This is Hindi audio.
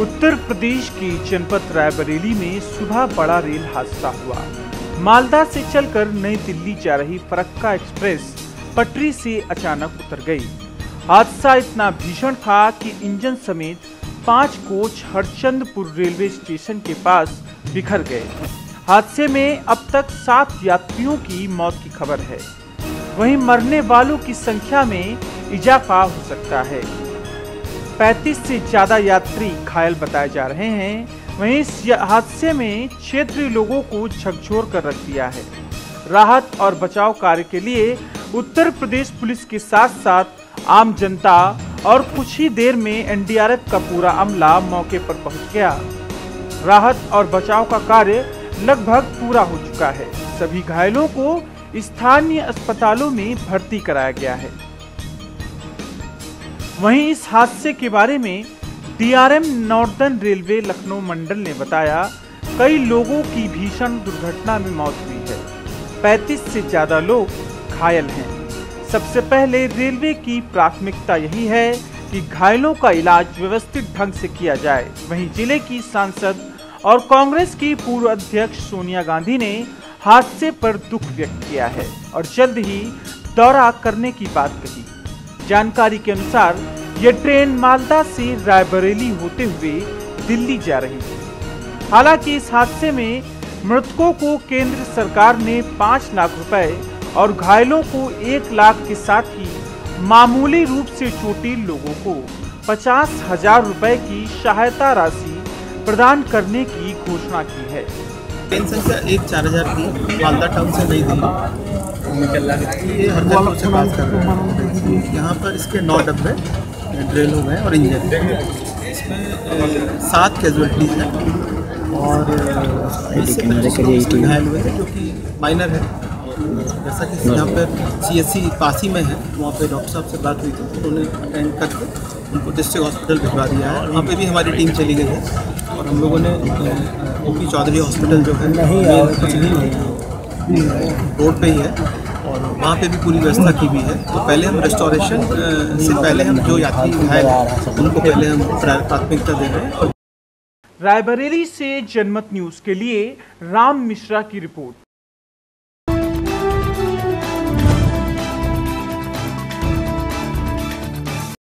उत्तर प्रदेश के जनपद रायबरेली में सुबह बड़ा रेल हादसा हुआ। मालदा से चलकर नई दिल्ली जा रही फरक्का एक्सप्रेस पटरी से अचानक उतर गई। हादसा इतना भीषण था कि इंजन समेत 5 कोच हरचंदपुर रेलवे स्टेशन के पास बिखर गए। हादसे में अब तक 7 यात्रियों की मौत की खबर है। वहीं मरने वालों की संख्या में इजाफा हो सकता है। 35 से ज्यादा यात्री घायल बताए जा रहे हैं। वहीं इस हादसे में क्षेत्रीय लोगों को झकझोर कर रख दिया है। राहत और बचाव कार्य के लिए उत्तर प्रदेश पुलिस के साथ साथ आम जनता और कुछ ही देर में एनडीआरएफ का पूरा अमला मौके पर पहुंच गया। राहत और बचाव का कार्य लगभग पूरा हो चुका है। सभी घायलों को स्थानीय अस्पतालों में भर्ती कराया गया है। वहीं इस हादसे के बारे में डीआरएम नॉर्दर्न रेलवे लखनऊ मंडल ने बताया, कई लोगों की भीषण दुर्घटना में मौत हुई है। 35 से ज्यादा लोग घायल हैं। सबसे पहले रेलवे की प्राथमिकता यही है कि घायलों का इलाज व्यवस्थित ढंग से किया जाए। वहीं जिले की सांसद और कांग्रेस की पूर्व अध्यक्ष सोनिया गांधी ने हादसे पर दुख व्यक्त किया है और जल्द ही दौरा करने की बात कही। जानकारी के अनुसार ये ट्रेन मालदा से रायबरेली होते हुए दिल्ली जा रही थी। हालांकि इस हादसे में मृतकों को केंद्र सरकार ने 5 लाख रुपए और घायलों को 1 लाख के साथ ही मामूली रूप से चोटिल लोगों को 50,000 रुपए की सहायता राशि प्रदान करने की घोषणा की है। ट्रेन संख्या 14000 थी, मालदा टाउन से नई दिल्ली। ये हरचंदपुर से पास कर रहे हैं। यहाँ पर इसके 9 डब्बे ड्रिल हो गए और इंजन। इसमें 7 कैजुअलिटीज हैं और इससे घायल हुए थे जो कि माइनर है। जैसा कि यहाँ पर CSC पासी में है, वहाँ पे डॉक्टर साहब से बात हुई थी, उन्होंने अटेंड करके उनको डिस्ट्रिक्ट हॉस्पिटल भिजवा दिया है। वहाँ पे भी हमारी टीम चली गई है और हम लोगों ने OP चौधरी हॉस्पिटल जो है कुछ भी रोड पे ही है और वहाँ पे भी पूरी व्यवस्था की हुई है। तो पहले हम रेस्टोरेशन से पहले हम जो यात्री घायल हैं उनको पहले हम प्राथमिकता दे रहे हैं। रायबरेली से जनमत न्यूज़ के लिए राम मिश्रा की रिपोर्ट।